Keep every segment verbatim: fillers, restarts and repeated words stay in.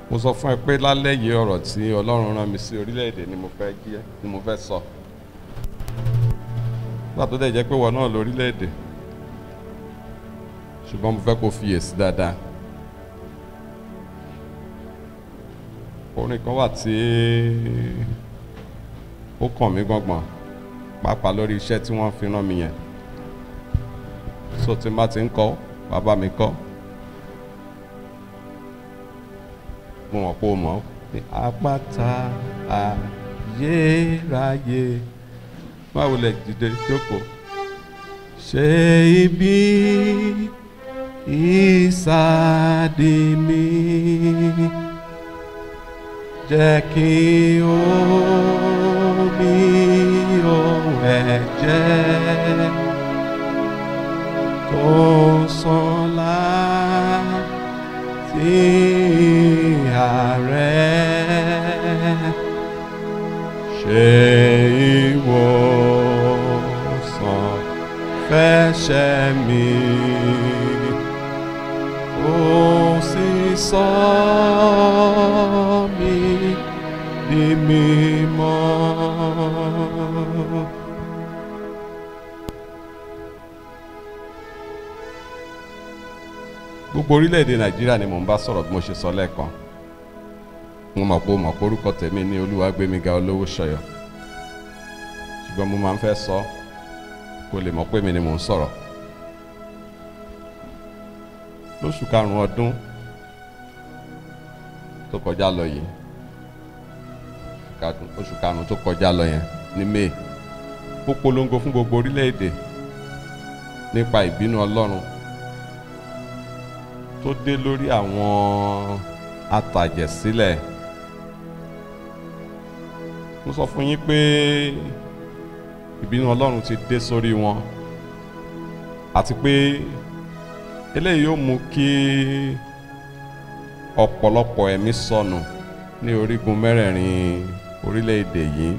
mo sọ fún ẹ pé lálẹ́ yìí ọ̀rọ̀ tí Ọlọ́run rán mi sí orílẹ̀-èdè ni mo fẹ́ jí ni mo fẹ́ sọ nígbà tó dẹ̀ jẹ́ pé wọ́n náà lórílẹ̀-èdè ṣùgbọ́n mo fẹ́ kó fiyèsí dáadáa. Orin kan wà tí ó kàn mí gbọ̀ngbọ̀n pàápàá lórí iṣẹ́ tí wọ́n fi rán mi yẹn, so tí n bá ti ń kọ bàbá mi kọ mo mọ̀ pé o mọ̀ pé àpáta ayérayé báwo lẹ dìde jókòó ṣe ibi ìsádi mi jẹ́ kí omi ohun ẹ̀jẹ̀ tó sàn láti ààrẹ ṣe ìwòsàn fẹ́ṣẹ̀ mi ó sì sọ mí di mímọ́. Gbogbo orílẹ̀-èdè Nàìjíríà ni mò ń bá sọ̀rọ̀ bí mo ṣe sọ lẹ́ẹ̀kan. Mo mọ̀ pé o mọ̀ pé orúkọ tèmi ní Olúwagbémiga Olówóṣọ̀yọ̀, ṣùgbọ́n mo máa ń fẹ́ sọ kó lè mọ̀ pé mi ni mò ń sọ̀rọ̀. Lóṣù karùn-ún ọdún tó kọjá lọ yìí, oṣù karùn-ún tó kọjá lọ yẹn ní May, ó polongo fún gbogbo orílẹ̀-èdè nípa ìbínú Ọlọ́run tó dé lórí àwọn atàjẹ̀sílẹ̀. Mo sọ fún yín pé ìbínú Ọlọ́run ti dé sórí wọn àti pé eléyìí yóò mú kí ọ̀pọ̀lọpọ̀ ẹ̀mí sọnù ní orígun mẹ́rẹ̀ẹ̀rin orílẹ̀-èdè yìí.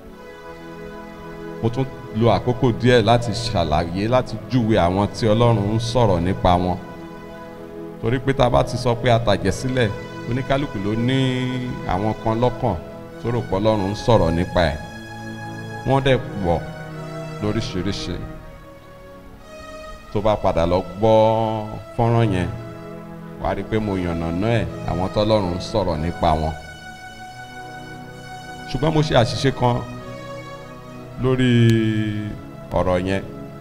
Mo tún lo àkókò díẹ̀ láti ṣàlàyé láti júwe àwọn tí Ọlọ́run ń sọ̀rọ̀ nípa wọn, torí pé tá a bá ti sọ pé atàjẹ̀sílẹ̀ oníkálukú ló ní àwọn kan lọ́kàn tó rò pé Ọlọ́run ń sọ̀rọ̀ nípa ẹ̀, wọ́n dẹ̀ pọ̀ lóríṣiríṣi. Tó bá padà lọ gbọ́ fọ́nrán yẹn wà á rí i pé mo yànnàná ẹ̀ àwọn tọ́lọ́run ń sọ̀rọ̀ nípa wọn. Ṣùgbọ́n mo ṣe àṣìṣe kan lórí ọ̀rọ̀ yẹn,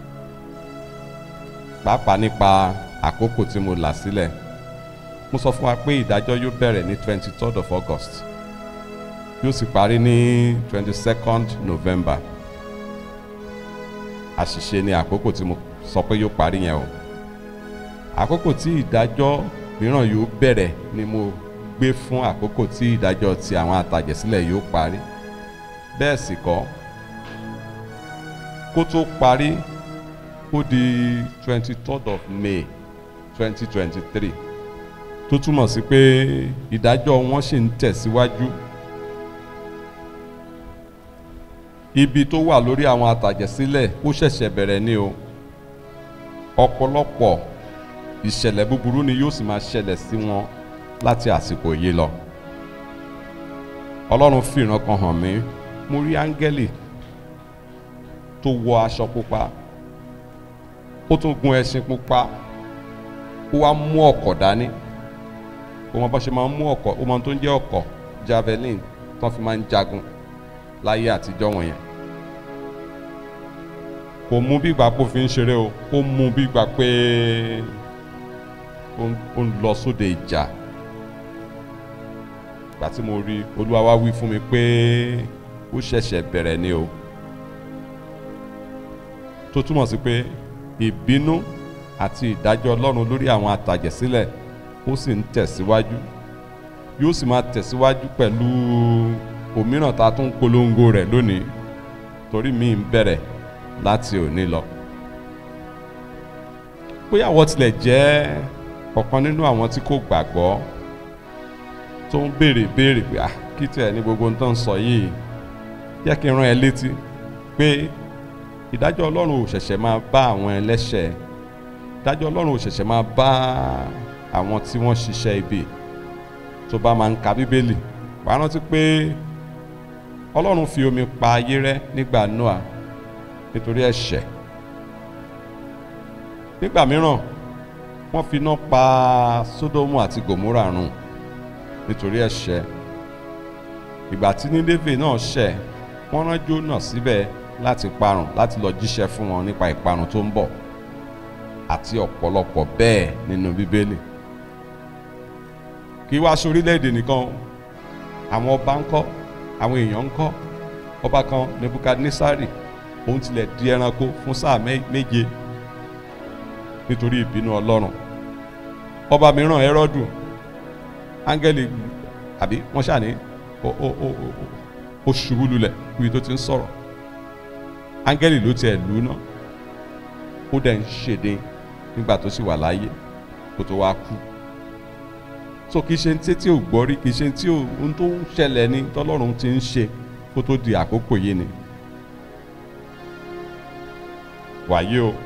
pàápàá nípa àkókò tí mo là sílẹ̀. Mo sọ fún wa pé ìdájọ́ yóò bẹ̀rẹ̀ ní twenty third of August yóò sì parí ní twenty second November. Àṣìṣe ni àkókò tí mo sọ pé yóò parí yẹn o. Àkókò tí ìdájọ́ mìíràn yóò bẹ̀rẹ̀ ni mo gbé fún àkókò tí ìdájọ́ ti àwọn atàjẹ̀sílẹ̀ yóò parí. Bẹ́ẹ̀ sì kọ́, kó tó parí ó di twenty third of May twenty twenty three, tó túmọ̀ sí pé ìdájọ́ wọn ṣì ń tẹ̀síwájú. Ibi tó wà lórí àwọn atàjẹ̀sílẹ̀ ó ṣẹ̀ṣẹ̀ bẹ̀rẹ̀ ni o. Ọ̀pọ̀lọpọ̀ ìṣẹ̀lẹ̀ búburú ni yóò sì máa ṣẹlẹ̀ sí wọn láti àsìkò yìí lọ. Ọlọ́run fi ìran kan hàn mí, mo rí áńgẹ́lì tó wọ aṣọ pupa, ó tún gun ẹṣin pupa, ó wá mú ọ̀kọ̀ dání. Ó mọ bá ṣe máa ń mú ọ̀kọ̀, ó mọ tó ń jẹ́ ọ̀kọ̀ javelin tán fi máa ń jagun láyé àtijọ́ wọ̀nyẹn. Kò mú bí ìgbà pò fi ń ṣeré o, ó mú bí ìgbà pé ó ń lọ sóde ìjà. Ìgbà tí mo rí, Olúwa wá wí fún mi pé ó ṣẹ̀ṣẹ̀ bẹ̀rẹ̀ ni o, tó túmọ̀ sí pé ìbínú àti ìdájọ́ Ọlọ́run lórí àwọn atàjẹ̀sílẹ̀ ó sì ń tẹ̀síwájú, yóò sì máa tẹ̀síwájú pẹ̀lú òmíràn tá a tún polongo rẹ̀ lónìí, torí mi ń bẹ̀rẹ̀ láti òní lọ. Bóyá wọ́n tilẹ̀ jẹ́ ọ̀kan nínú àwọn tí kò gbàgbọ́ tó ń béèrè béèrè pé ah kí tiẹ̀ ní gbogbo ń tán sọ yìí, jẹ́ kí n rán ẹ létí pé ìdájọ́ Ọlọ́run ò ṣẹ̀ṣẹ̀ máa bá àwọn ẹlẹ́ṣẹ̀, ìdájọ́ Ọlọ́run ò ṣẹ̀ṣẹ̀ máa bá àwọn tí wọ́n ṣiṣẹ́ ibi. tó bá máa ń ka bíbélì wàá rántí pé Ọlọ́run fi omi pa ayé rẹ́ nígbà Noah nítorí ẹ̀ṣẹ̀. Nígbà mìíràn wọ́n fi iná pa Sódómù àti Gòmórà run nítorí ẹ̀ṣẹ̀. Ìgbà tí Nínéfè náà ṣẹ̀ wọ́n rán Jónà síbẹ̀ láti parun láti lọ jíṣẹ́ fún wọn nípa ìparun tó ń bọ̀, àti ọ̀pọ̀lọpọ̀ bẹ́ẹ̀ nínú bíbélì. Kì í wá sí orílẹ̀-èdè nìkan, àwọn ọba ńkọ́, àwọn èèyàn ńkọ́. Ọba kan Nebukadnesari òun tilẹ̀ di ẹranko fún sáà méje nítorí ìbínú Ọlọ́run. Ọba mìíràn Hẹ́rọ́dù, áńgẹ́lì àbí wọ́n ṣàní ó ó ó ó ṣubú lulẹ̀ níbi tó ti ń sọ̀rọ̀. Áńgẹ́lì ló tiẹ̀ lù ú náà, ó dẹ̀ ń ṣèdè nígbà tó sì wà láyé kó tó wá kú. So kì í ṣe tí tí ò gbọ́ rí, kì í ṣe tí ohun tó ń ṣẹlẹ̀ ní tọ́lọ́run ti ń ṣe kó tó di àkókò yìí ni. Wàyí o,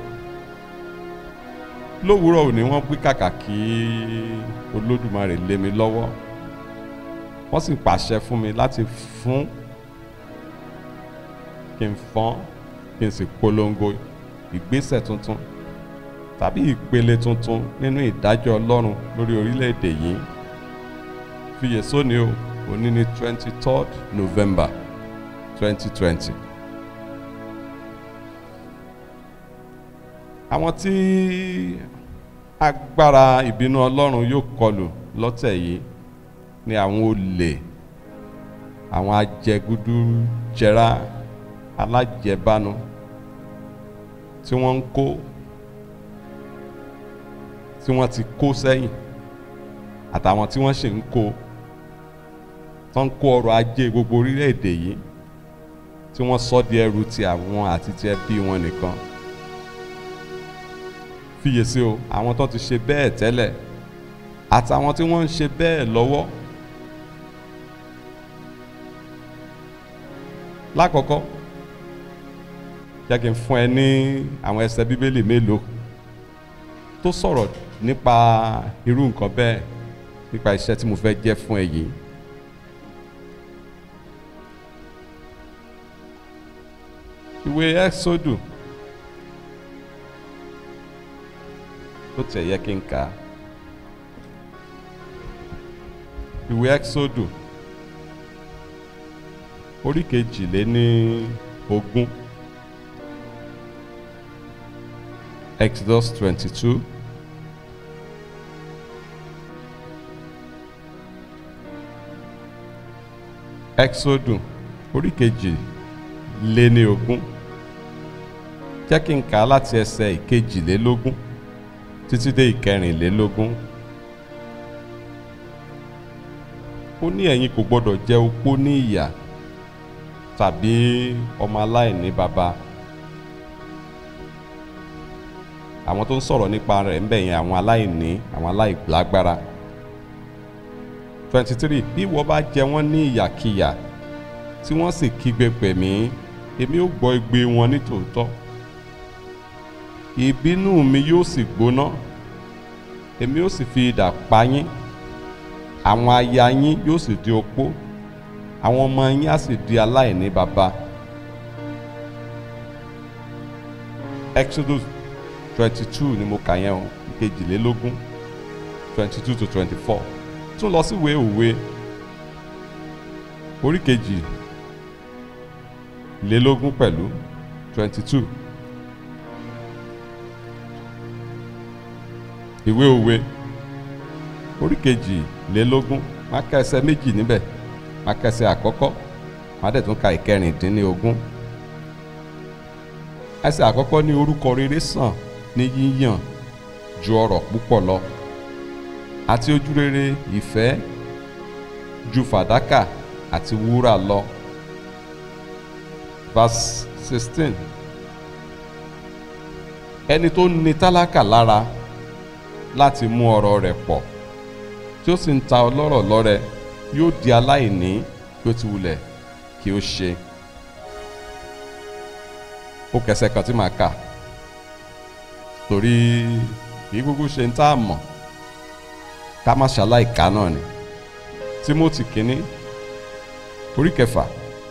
lówùúrọ̀ òní wọ́n gbé kàkà kí Olódùmarè lé mi lọ́wọ́, wọ́n sì pàṣẹ fún mi láti fún kí n fọ́n kí n sì polongo ìgbésẹ̀ tuntun tàbí ìpele tuntun nínú ìdájọ́ Ọlọ́run lórí orílẹ̀-èdè yìí. Fiyè sóní o, òní ní twenty-third November twenty twenty. Àwọn tí agbára ìbínú Ọlọ́run yóò kọlù lọ́tẹ̀ yìí ni àwọn olè, àwọn ajẹgúdújẹrá alájẹbánu tí wọ́n ń kó tí wọ́n ti kó sẹ́yìn àtàwọn tí wọ́n ṣì ń kó tó ń kó ọrọ̀ ajé gbogbo orílẹ̀-èdè yìí tí wọ́n sọ di ẹrù ti àwọn àti ti ẹbí wọn nìkan. Fiyèsí o, àwọn tó ti ṣe bẹ́ẹ̀ tẹ́lẹ̀ àtàwọn tí wọ́n ń ṣe bẹ́ẹ̀ lọ́wọ́. Lákọ̀ọ́kọ́ jẹ́ kí n fún ẹ ní àwọn ẹsẹ̀ bíbélì mélòó tó sọ̀rọ̀ nípa irú nǹkan bẹ́ẹ̀, nípa iṣẹ́ tí mo fẹ́ jẹ́ fún ẹ yìí. Ìwé Ẹ́xódù tó tẹ̀ yẹ kí n kà á. Ìwé Ẹ́xódù orí kejìléní ogún. Exodus twenty-two. Exodus orí kejìléní ogún. Jẹ́ kí n kà á láti ẹsẹ̀ ìkejìlélógún títí dé ìkẹrìnlélógún. Ó ní ẹ̀yin kò gbọdọ̀ jẹ opó ní ìyà tàbí ọmọ aláìní baba. Àwọn tó ń sọ̀rọ̀ nípa rẹ̀ ń bẹ̀ yẹn àwọn aláìní, àwọn aláìlágbára. twenty-three. Bí ìwọ bá jẹ wọ́n ní ìyàkíyà tí wọ́n sì kígbe pè mí, èmi ó gbọ́ igbe wọn ní tòótọ́. Ìbínú mi yóò sì gbóná, èmi ó sì fi idà pa yín. Àwọn aya yín yóò sì di opó, àwọn ọmọ yín á sì di aláìní baba. Exodus twenty-two ni mo kà yẹn o, kejìlélógún, twenty-two to twenty-four. Tún lọ sí ìwé Òwe orí kejìlélógún pẹ̀lú twenty-two. Ìwé Òwe orí kejìlélógún, máa ka ẹsẹ̀ méjì níbẹ̀, máa ka ẹsẹ̀ àkọ́kọ́, máa dẹ̀ tún ka ìkẹrìndínlógún. Ẹsẹ̀ àkọ́kọ́ ní orúkọ rere sàn ní yíyàn ju ọrọ̀ púpọ̀ lọ, àti ojú rere ìfẹ́ ju fàdákà àti wúrà lọ. Verse sixteen. Ẹni tó ní tálákà lára láti mú ọrọ̀ rẹ̀ pọ̀, tí ó sì ń ta ọlọ́rọ̀ lọ́rẹ, yóò di aláìní bí ó ti wulẹ̀ kí ó ṣe. Ó kẹsẹ̀ kan tí màá kà, torí kì í gbogbo ṣe ń tá a mọ̀ ká má ṣaláìka náà ni. Tímótì kínní orí kẹfà.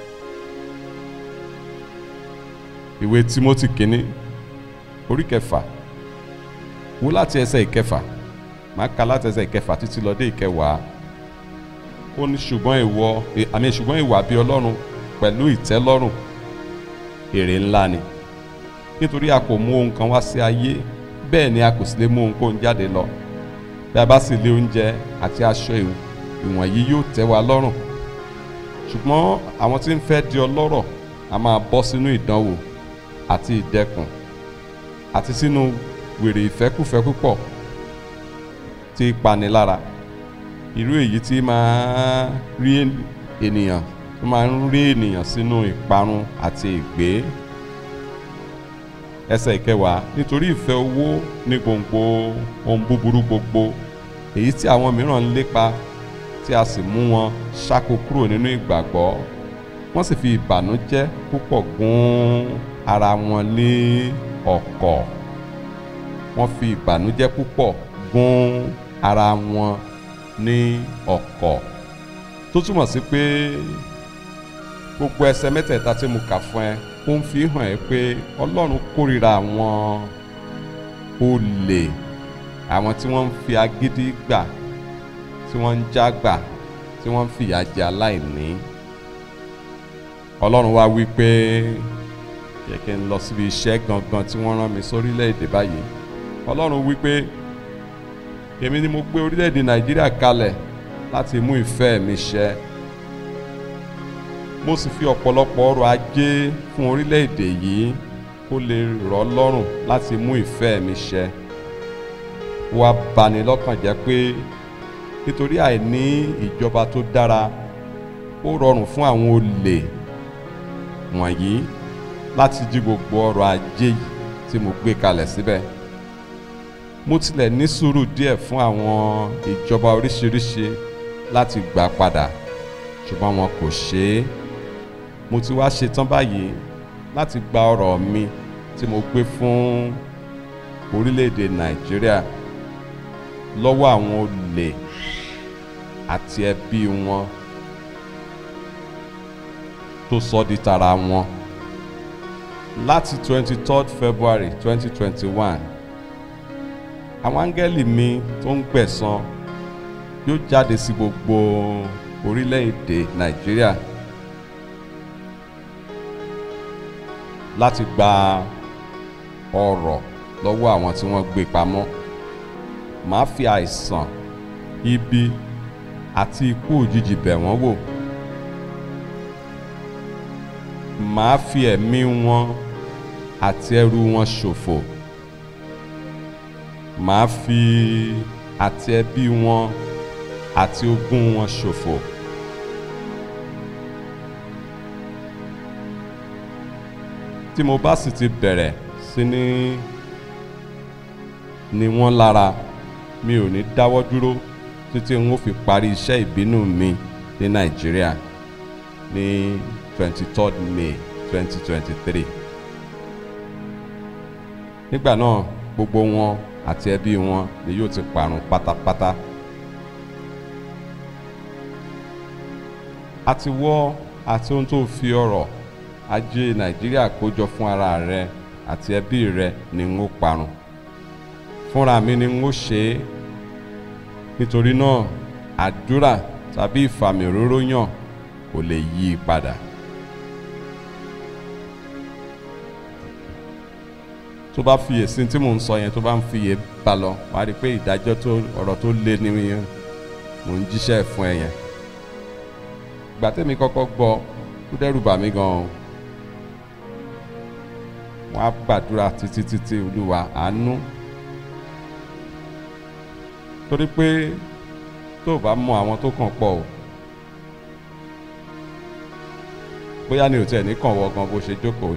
Ìwé Tímótì kínní orí kẹfà, wo láti ẹsẹ̀ ìkẹfà, máa ka láti ẹsẹ̀ ìkẹfà títí lọ dé ìkẹwàá. Ó ní ṣùgbọ́n ìwọ àmì ṣùgbọ́n ìwà bí Ọlọ́run pẹ̀lú ìtẹ́lọ́rùn èrè ńlá ni, nítorí a kò mú ohun kan wá sí ayé, bẹ́ẹ̀ ni a kò sì lè mú ohunkóhun jáde lọ. Bí a bá sì lé oúnjẹ àti aṣọ ìwọ̀nyí yóò tẹ́ wa lọ́rùn, ṣùgbọ́n àwọn tí ń fẹ́ di ọlọ́rọ̀ a máa bọ́ sínú ìdánwò àti ìdẹkùn àti sínú wèrè ìfẹ́kúfẹ́ púpọ̀ tí í pani lára, irú èyí tí máa rí ènìyàn tó máa ń rí ènìyàn sínú ìparun àti ègbé. Ẹsẹ̀ ìkẹwàá, nítorí ìfẹ́ owó ní gbòǹgbò ohun búburú gbogbo, èyí tí àwọn mìíràn ń lépa, tí a sì mú wọn ṣáko kúrò nínú ìgbàgbọ́, wọ́n sì fi ìbànújẹ́ púpọ̀ gún ara wọn ní ọ̀kọ̀. Wọ́n fi ìbànújẹ́ púpọ̀ gún ara wọn ní ọ̀kọ̀. Tó túmọ̀ sí pé gbogbo ẹsẹ̀ mẹ́tẹ̀ẹ̀ta tí mo kà fún ẹ, ó ń fi hàn ẹ́ pé Ọlọ́run kórìíra àwọn olè, àwọn tí wọ́n ń fi agídí gbà, tí wọ́n ń jágbà, tí wọ́n ń fìyà jẹ aláìní. Ọlọ́run wá wí pé yẹ kí n lọ síbi iṣẹ́ gangan tí wọ́n rán mi sórílẹ̀-èdè báyìí. Ọlọ́run wí pé èmi ni mo gbé orílẹ̀-èdè Nàìjíríà kalẹ̀ láti mú ìfẹ́ mi ṣẹ. Mo sì fi ọ̀pọ̀lọpọ̀ ọrọ̀ ajé fún orílẹ̀-èdè yìí kó lè rọ̀ lọ́rùn láti mú ìfẹ́ mi ṣẹ. Wá bani lọ́kàn jẹ́ pé nítorí àìní ìjọba tó dára, ó rọrùn fún àwọn olè wọ̀nyí láti jí gbogbo ọrọ̀ ajé yìí tí mo gbé kalẹ̀ síbẹ̀. Mo tilẹ̀ ní sùúrù díẹ̀ fún àwọn ìjọba oríṣiríṣi láti gbà padà, ṣùgbọ́n wọn kò ṣe é. Mo ti wá ṣetán báyìí láti gba ọrọ̀ mi tí mo gbé fún orílẹ̀-èdè Nàìjíríà lọ́wọ́ àwọn olè àti ẹbí wọn tó sọ di tara wọn. Láti twenty-third February twenty twenty-one, àwọn áńgẹ́lì mi tó ń gbẹ̀san yóò jáde sí gbogbo orílẹ̀-èdè Nàìjíríà láti gba ọrọ̀ lọ́wọ́ àwọn tí wọ́n gbé pamọ́. Màá fi àìsàn, ibi àti ikú òjijì bẹ̀ wọ́n wò. Màá fi ẹ̀mí wọn àti ẹrù wọn ṣòfò. Màá fi àti ẹbí wọn àti ogún wọn ṣòfò. Tí mo bá sì ti bẹ̀rẹ̀ sí ní ní wọ́n lára, mi ò ní dáwọ́ dúró títí n ó fi parí iṣẹ́ ìbínú mi ní Nàìjíríà ní twenty-third May twenty twenty-three. Nígbà náà gbogbo wọn àti ẹbí wọn ni yóò ti parun pátápátá. Àti wọ́ àti ohun tó fi ọrọ̀ ajé Nàìjíríà kójọ fún ara rẹ àti ẹbí rẹ ni n ó parun. Fúnra mi ni n ó ṣe é. Nítorí náà àdúrà tàbí ìfàmì òróró yàn kò lè yí i padà. Tó bá fiyèsí tí mò ń sọ yẹn, tó bá ń fiyè bá lọ, wàá rí pé ìdájọ́ tó ọ̀rọ̀ tó lé ní mò ń jíṣẹ́ fún ẹ yẹn. Ìgbà tẹ́mi kọ́kọ́ gbọ́ ó dẹ́rù bà mí gan-an. Wọ́n á gbàdúrà títí títí Olúwa àánú. Torí pé tó o bá mọ àwọn tó kàn pọ̀ o, bóyá ni ò tiẹ̀ ní kàn wọ́ gan bó ṣe jókòó.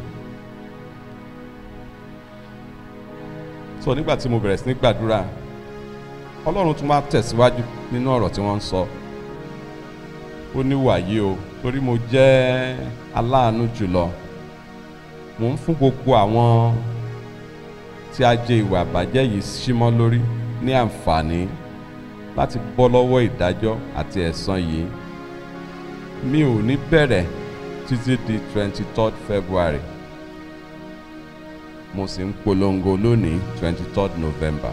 So nígbà tí mo bẹ̀rẹ̀ sí ní gbàdúrà, Ọlọ́run tún máa tẹ̀síwájú nínú ọ̀rọ̀ tí wọ́n ń sọ. Ó ní wàyí o, torí mo jẹ́ aláàánú jùlọ, mò ń fún gbogbo àwọn tí a jẹ ìwà àbàjẹ́ yìí símọ́ lórí ní àǹfààní láti bọ́ lọ́wọ́ ìdájọ́ àti ẹ̀san yìí. Mi ò ní bẹ̀rẹ̀ títí di twenty-third February. Mo sì ń polongo lónìí twenty-third November.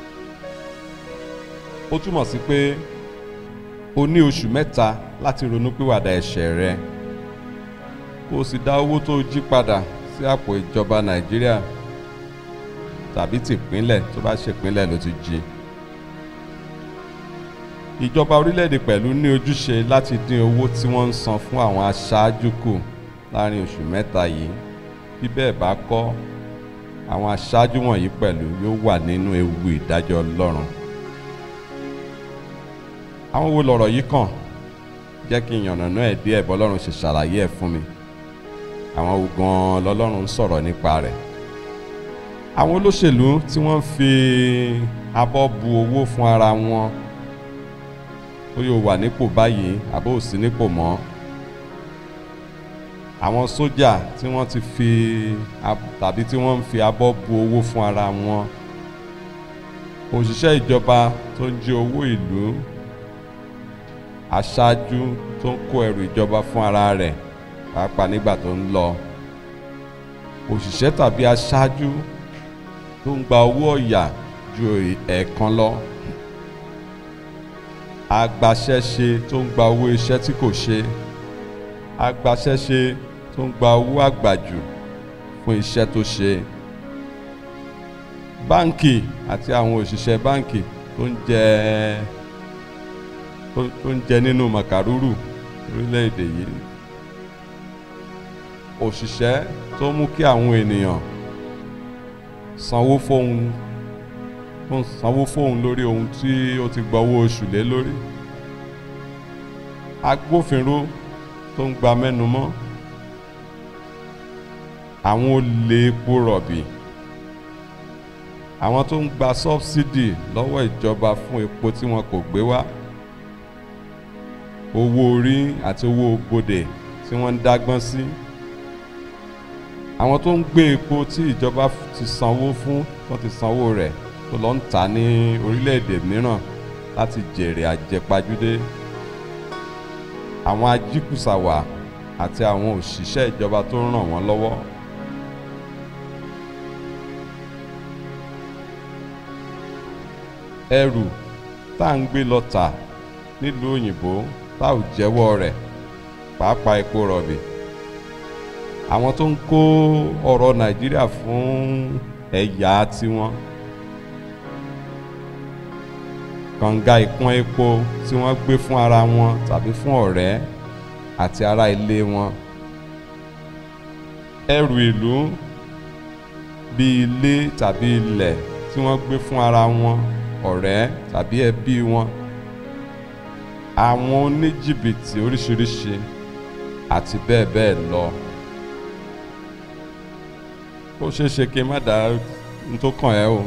Ó túmọ̀ sí pé o ní oṣù mẹ́ta láti ronúpìwàdà ẹ̀ṣẹ̀ rẹ, kó o sì dá owó tó jí padà sí àpò ìjọba Nàìjíríà tàbí tìpínlẹ̀ tó bá ṣèpínlẹ̀ ló ti jí. Ìjọba orílẹ̀-èdè pẹ̀lú ní ojúṣe láti dín owó tí wọ́n ń san fún àwọn aṣáájú kù láàrin oṣù mẹ́ta yìí. Bí bẹ́ẹ̀ bá kọ́, àwọn aṣáájú wọ̀nyí pẹ̀lú yóò wà nínú ewu ìdájọ́ Ọlọ́run. Àwọn wo lọ̀rọ̀ yìí kàn? Jẹ́ kí n yànnàná ẹ̀ díẹ̀ bọ́lọ́run ṣe ṣàlàyé ẹ̀ fún mi. Àwọn wo gan-an lọ́lọ́run ń sọ̀rọ̀ nípa rẹ̀? Àwọn olóṣèlú tí wọ́n fi abọ́ bu owó fún ara wọn, ó yóò wà nípò báyìí àbó ò sí nípò mọ́. Àwọn sójà tí wọ́n ti fi tàbí tí wọ́n ń fi abọ́ bu owó fún ara wọn. Òṣìṣẹ́ ìjọba tó ń jí owó ìlú. Aṣáájú tó ń kó ẹrù ìjọba fún ara rẹ̀ pàápàá nígbà tó ń lọ. Òṣìṣẹ́ tàbí aṣáájú tó ń gba owó ọ̀yà ju ẹ̀ẹ̀kan lọ. Agbaṣẹ́ṣe tó ń gba owó iṣẹ́ tí kò ṣe. Agbaṣẹ́ṣe tó ń gba owó àgbàjù fún iṣẹ́ tó ṣe. Báǹkì àti àwọn òṣìṣẹ́ báǹkì tó ń jẹ tó ń jẹ nínú màkàrúrù orílẹ̀-èdè yìí. Òṣìṣẹ́ tó mú kí àwọn ènìyàn sanwó fóun sanwó fóun lórí ohun tí ó ti gba owó oṣù lé lórí. Agbófinró tó ń gba mẹ́nu mọ́. Àwọn olè epo rọ̀bì. Àwọn tó ń gba sọ́bsidì lọ́wọ́ ìjọba fún epo tí wọn kò gbé wá. Owó orí àti owó bodè tí wọ́n ń dágbọ́n sí. Àwọn tó ń gbé epo tí ìjọba ti sanwó fún, tó ti sanwó rẹ̀, tó lọ ń tà ní orílẹ̀-èdè mìíràn láti jèrè àjẹpajúdé. Àwọn ajíkùsàwà àti àwọn òṣìṣẹ́ ìjọba tó ń ràn wọ́n lọ́wọ́. Ẹrù tá à ń gbé lọ tà nílùú òyìnbó tá ò jẹ́wọ́ rẹ̀, pàápàá epo rọ̀bì. Àwọn tó ń kó ọrọ̀ Nàìjíríà fún ẹ̀yà tiwọn. Kànga ìpọ́n epo tí wọ́n gbé fún ara wọn tàbí fún ọ̀rẹ́ àti ará ilé wọn. Ẹrù ìlú bíi ilé tàbí ilẹ̀ tí wọ́n gbé fún ara wọn, ọ̀rẹ́ tàbí ẹbí wọn. Àwọn oníjìbìtì oríṣiríṣi àti bẹ́ẹ̀ bẹ́ẹ̀ lọ. Ó ṣeé ṣe kí n má dá n tó kàn ẹ́ o,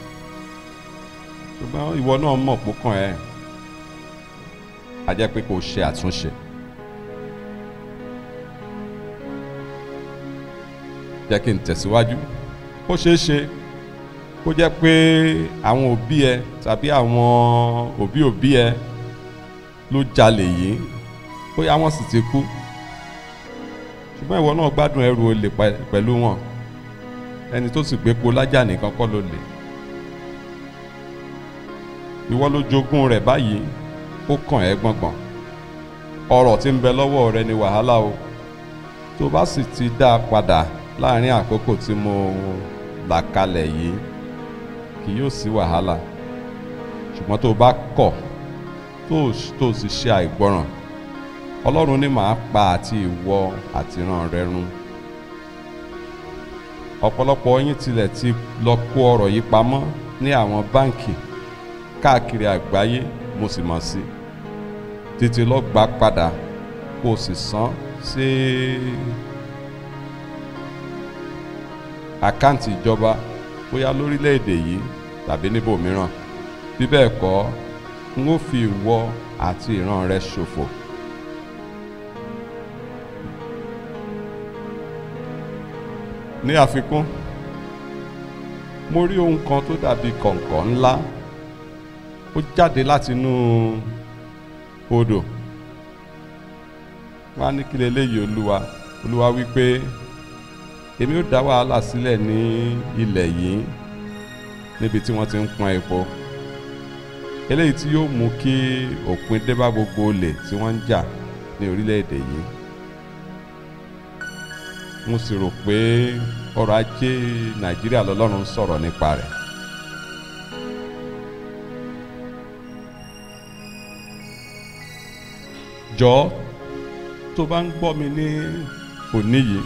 ṣùgbọ́n ìwọ náà mọ̀ pó kàn ẹ́. A jẹ́ pé kò ṣe àtúnṣe. Jẹ́ kí n tẹ̀síwájú. Ó ṣeé ṣe kó jẹ́ pé àwọn òbí ẹ tàbí àwọn òbí òbí ẹ ló jalè yìí, bóyá wọ́n sì ti kú, ṣùgbọ́n ìwọ náà gbádùn ẹrù olè pẹ̀lú wọn. Ẹni tó sì gbépo lájà nìkan kọ́ ló lè. Ìwọ ló jogún rẹ̀ báyìí, ó kàn ẹ́ gbọ̀ngbọ̀n. Ọrọ̀ tí ń bẹ lọ́wọ́ rẹ ni wàhálà o. Tó bá sì ti dá a padà láàrin àkókò tí mo là kalẹ̀ yìí, kì yóò sí wàhálà. Ṣùgbọ́n tó bá kọ̀ tó sì ṣe àìgbọràn, Ọlọ́run ní màá pa àti ìwọ àti ìran rẹ run. Ọ̀pọ̀lọpọ̀ yín tilẹ̀ ti lọ kó ọrọ̀ yìí pamọ́ ní àwọn báǹkì káàkiri àgbáyé, mo sì mọ̀ sí. Tètè lọ gbà padà kó o sì san sí àkáǹtì ìjọba, bóyá lórílẹ̀-èdè yìí tàbí níbòmíràn. Bí bẹ́ẹ̀ kọ́, n ó fi ìwọ àti ìran rẹ ṣòfò. Ní àfikún, mo rí ohun kan tó dàbí kọ̀ǹkọ̀ ńlá ó jáde láti inú odò. Wọ́n á ní kí leléyìí olúwa olúwa wípé èmi ó dá wàhálà sílẹ̀ ní ilẹ̀ yìí níbi tí wọ́n ti ń pọn epo, eléyìí tí yóò mú kí òpin dé bá gbogbo olè tí wọ́n ń jà ní orílẹ̀-èdè yìí. Mo sì rò pé ọrọ̀ ajé Nàìjíríà lọ́lọ́run ń sọ̀rọ̀ nípa rẹ̀. Jọ̀ọ́ tó bá ń gbọ́ mi ní òní yìí,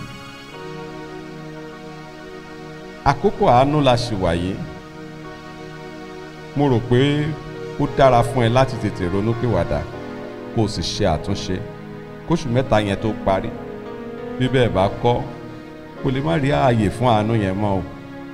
àkókò àánú la ṣì wà yìí. Mo rò pé ó dára fún ẹ láti tètè ronúpìwàdà kó o sì ṣe àtúnṣe kóṣù mẹ́ta yẹn tó parí. Bí bẹ́ẹ̀ bá kọ́, kò lè má rí ààyè fún àánú yẹn mọ́ o.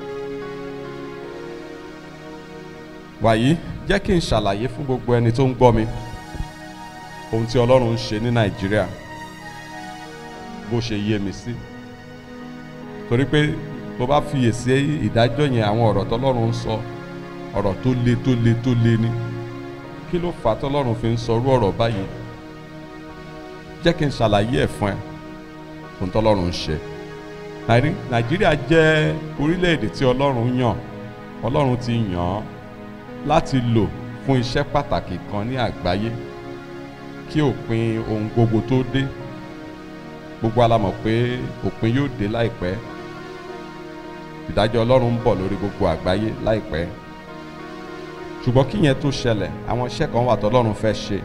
Wàyí jẹ́ kí n ṣàlàyé fún gbogbo ẹni tó ń gbọ́ mi ohun tí Ọlọ́run ń ṣe ní Nàìjíríà bó ṣe yé mi sí. Torí pé tó bá fiyèsí ìdájọ́ yẹn, àwọn ọ̀rọ̀ tọ́lọ́run ń sọ, ọ̀rọ̀ tó le tó le tó le ni. Kí ló fà á tọ́lọ́run fi ń sọrú ọ̀rọ̀ báyìí? Jẹ́ kí n ṣàlàyé ẹ̀ fún ẹ ohun tọ́lọ́run ń ṣe. Nàìjíríà jẹ́ orílẹ̀-èdè tí Ọlọ́run yàn. Ọlọ́run ti yàn án láti lò fún iṣẹ́ pàtàkì kan ní àgbáyé kí òpin ohun gbogbo tó dé. Gbogbo wa la mọ̀ pé òpin yóò dé láìpẹ́. Ìdájọ́ Ọlọ́run ń bọ̀ lórí gbogbo àgbáyé láìpẹ́. Ṣùgbọ́n kí yẹn tó ṣẹlẹ̀, àwọn iṣẹ́ kan wà tọ́lọ́run fẹ́ ṣe.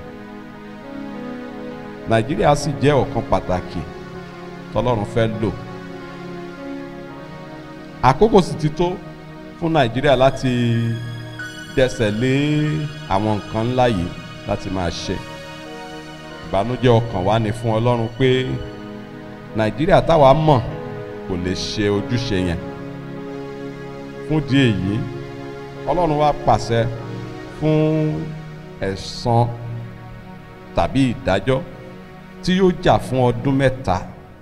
Nàìjíríà sì jẹ́ ọ̀kan pàtàkì tọ́lọ́run fẹ́ lò. Àkókò sì ti tó fún Nàìjíríà láti dẹsẹ̀ lé àwọn nǹkan ńlá yìí láti máa ṣe. Ìbànújẹ́ ọkàn wa ni fún Ọlọ́run pé Nàìjíríà táwa mọ̀ kò lè ṣe ojúṣe yẹn. Fún ìdí èyí, Ọlọ́run wá pàṣẹ fún ẹ̀san tàbí ìdájọ́ tí yóò jà fún ọdún mẹ́ta.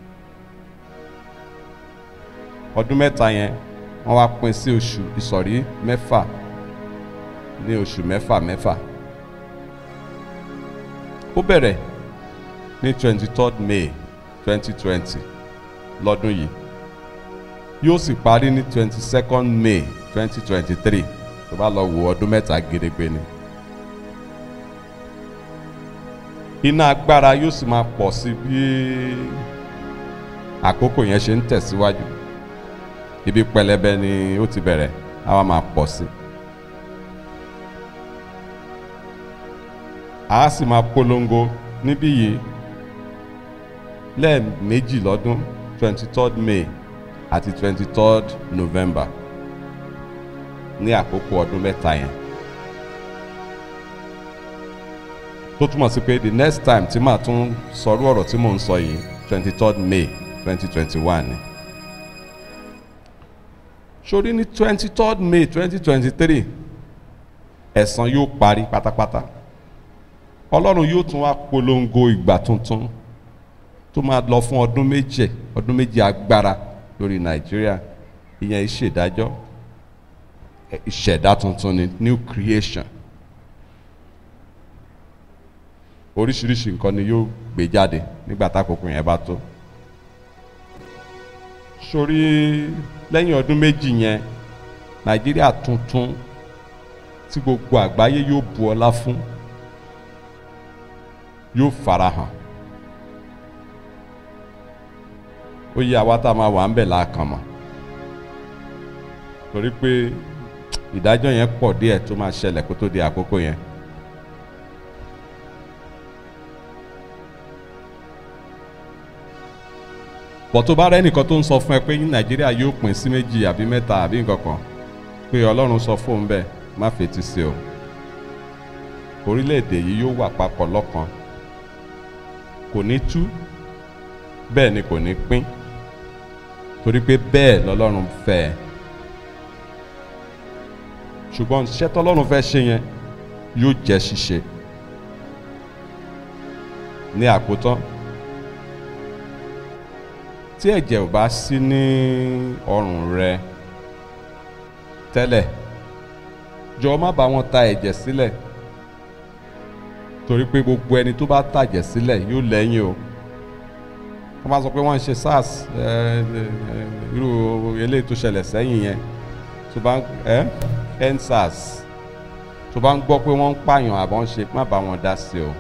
Ọdún mẹ́ta yẹn wọ́n wá pín sí oṣù ìsọ̀rí mẹ́fà ní oṣù mẹ́fà mẹ́fà. Ó bẹ̀rẹ̀ ní twenty-third May twenty twenty lọ́dún yìí, yóò sì parí ní twenty-second May twenty twenty-three. Tó bá lọ wo ọdún mẹ́ta gẹ́gẹ́ ni. Iná agbára yóò sì máa pọ̀ sí bí àkókò yẹn ṣe ń tẹ̀síwájú. Ibi pẹlẹbẹ ni ó ti bẹ̀rẹ̀, á wá máa pọ̀ sí. A sì máa polongo níbí yìí lẹ́ẹ̀mejì lọ́dún, twenty-third May àti twenty-third November ní àkókò ọdún mẹ́ta yẹn. Tó túmọ̀ sí pé the next time tí màá tún sọrú ọ̀rọ̀ tí mò ń sọ yìí, twenty-third May twenty twenty-one ni. Sórí ní twenty-third May twenty twenty-three ẹ̀san yóò parí pátápátá. Ọlọ́run yóò tún wá polongo ìgbà tuntun tó máa lọ fún ọdún méje ọdún méje agbára lórí Nàìjíríà. Ìyẹn ìṣèdájọ́, ìṣẹ̀dá tuntun ni, new creation. Oríṣiríṣi nǹkan ni yóò gbé jáde nígbà tákòókò yẹn bá tó. Sórí lẹ́yìn ọdún méjì yẹn, Nàìjíríà tuntun tí gbogbo àgbáyé yóò bu ọlá fún yóò farahàn. Ó yẹ àwa tá a máa wà ń bẹ̀ láàkàn mọ̀, torí pé ìdájọ́ yẹn pọ̀ díẹ̀ tó máa ṣẹlẹ̀ kó tó di àkókò yẹn. Bọ̀ tó bá rẹ́ nìkan tó ń sọ fún ẹ pé Nàìjíríà yóò pín sí méjì àbí mẹ́ta àbí nǹkan kan, pé Ọlọ́run sọ fóun bẹ́ẹ̀, má fetí sí o. Orílẹ̀-èdè yìí yóò wà papọ̀ lọ́kan, kò ní tú, bẹ́ẹ̀ ni kò ní pín, torí pé bẹ́ẹ̀ lọ́lọ́run fẹ́ ẹ. Ṣùgbọ́n iṣẹ́ tọ́lọ́run fẹ́ ṣe yẹn yóò jẹ́ ṣíṣe. Ní àkótán, tí ẹ̀jẹ̀ ò bá sí ní ọrùn rẹ tẹ́lẹ̀, jọ̀ọ́ má bá wọn ta ẹ̀jẹ̀ sílẹ̀ torí pé gbogbo ẹni tó bá tàjẹ̀ sílẹ̀ yóò lẹ́yìn o. wọ́n bá sọ pé wọ́n ń ṣe SARS irú eléyìí tó ṣẹlẹ̀ sẹ́yìn yẹn tó bá ẹ́ end SARS tó bá ń gbọ́ pé wọ́n ń pààyàn àbọ̀ ń ṣe má bá wọn dá sí o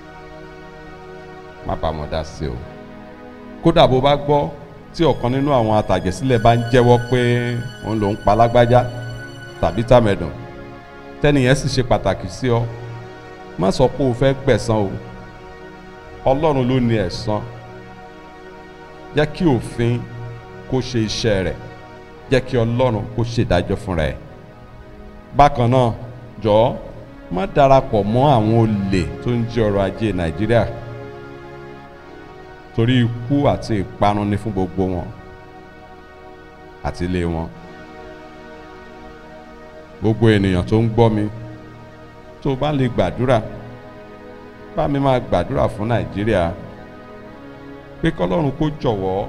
má bá wọn dá sí o. kódà bó bá gbọ́ tí ọ̀kan nínú àwọn atàjẹ̀sílẹ̀ bá ń jẹ́wọ́ pé òun lòún pa lágbájá tàbí tàmẹ̀dùn tẹ́nìyẹn sì ṣe pàtàkì sí ọ má sọ pé o fẹ́ gbẹ̀san o. Ọlọ́run ló ní ẹ̀san. jẹ́ kí òfin kó ṣe iṣẹ́ rẹ̀, jẹ́ kí Ọlọ́run kó ṣèdájọ́ fúnra ẹ̀. bákan náà jọ̀ọ́ má darapọ̀ mọ́ àwọn olè tó ń jí ọrọ̀ ajé Nàìjíríà, torí ikú àti ìparun ni fún gbogbo wọn àti ilé wọn. gbogbo ènìyàn tó ń gbọ́ mi, tó bá lè gbàdúrà bá mi máa gbàdúrà fún Nàìjíríà pé kọ́lọ́run kó jọ̀wọ́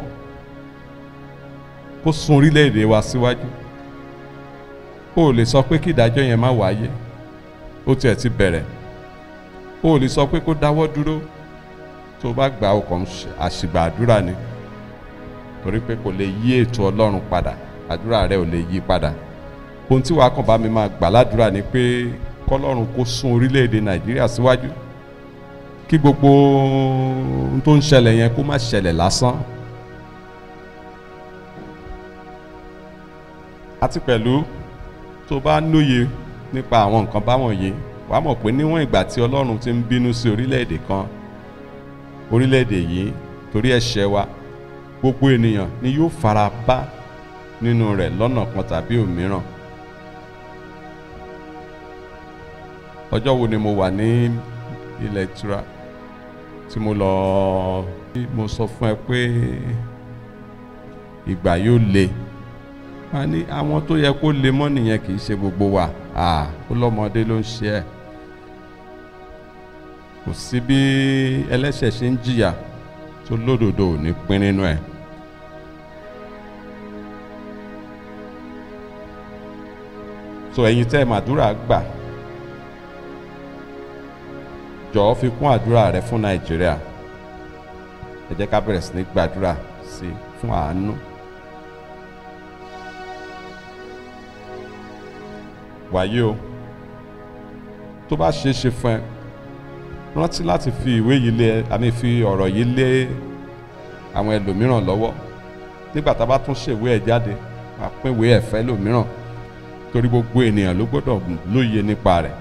kó sún orílẹ̀-èdè wa síwájú. o ò lè sọ pé kí ìdájọ́ yẹn má wáyé, ó tiẹ̀ ti bẹ̀rẹ̀. o ò lè sọ pé kó dáwọ́ dúró, tó bá gbà ó kàn àṣìgbà àdúrà ni, torí pé kò lè yí ètò Ọlọ́run padà, àdúrà rẹ ò lè yí padà. ohun tí wàá kàn bá mi máa gbà ládùúrà ni pé kọ́lọ́run kó sún orílẹ̀-èdè Nàìjíríà síwájú, kí gbogbo ohun tó ń ṣẹlẹ̀ yẹn kó má ṣẹlẹ̀ lásán. àti pẹ̀lú tó bá lóye nípa àwọn nǹkan báwọn yìí, wàá mọ̀ pé níwọ̀n ìgbà tí Ọlọ́run ti ń bínú sí orílẹ̀-èdè kan, orílẹ̀-èdè yìí torí ẹ̀ṣẹ̀ wa, gbogbo ènìyàn ni yóò fara bá nínú rẹ̀ lọ́nà kan tàbí òmíràn. ọjọ́ wo ni mo wà ní ilẹ̀ ìtura tí mo lọ mo sọ fún ẹ pé ìgbà yóò le. a ní àwọn tó yẹ kó le mọ́ nìyẹn, kì í ṣe gbogbo wa. à ó lọ́mọdé ló ń ṣe ẹ̀. kò sí bí ẹlẹ́ṣẹ̀ ṣe ń jìyà tó lódodo ò ní pín nínú ẹ̀. so ẹ̀yin tẹ́ màdúrà gbà, jọ̀ọ́ fi kún àdúrà rẹ fún Nàìjíríà. ẹ jẹ́ ká bẹ̀rẹ̀ sí ní gbàdúrà sí fún àánú. wàyí o, tó bá ṣeé ṣe fún ẹ, rántí láti fi ìwé yìí lé àmì fi ọ̀rọ̀ yìí lé àwọn ẹlòmíràn lọ́wọ́. nígbà tá a bá tún ṣèwé ẹ̀ jáde, a pín ìwé ẹ̀fẹ́ lòmíràn, torí gbogbo ènìyàn ló gbọ́dọ̀ lóye nípa rẹ̀.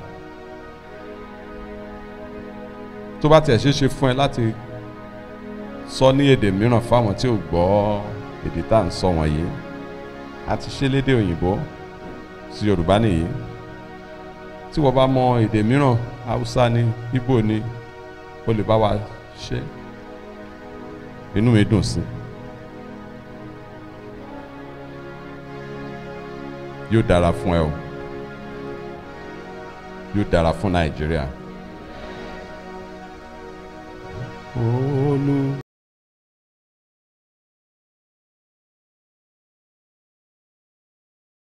tó bá tiẹ̀ ṣeé ṣe fún ẹ láti sọ ní èdè mìíràn fáwọn tí ò gbọ́ èdè tá à ń sọ wọ̀nyí, a ti ṣe lédè òyìnbó sí Yorùbá nìyí. tí wọ́n bá mọ èdè mìíràn, Haúsá ni, Ìgbò ni, o lè bá wa ṣe. inú mi dùn sí. yóò dára fún ẹ o, yóò dára fún Nàìjíríà. Olú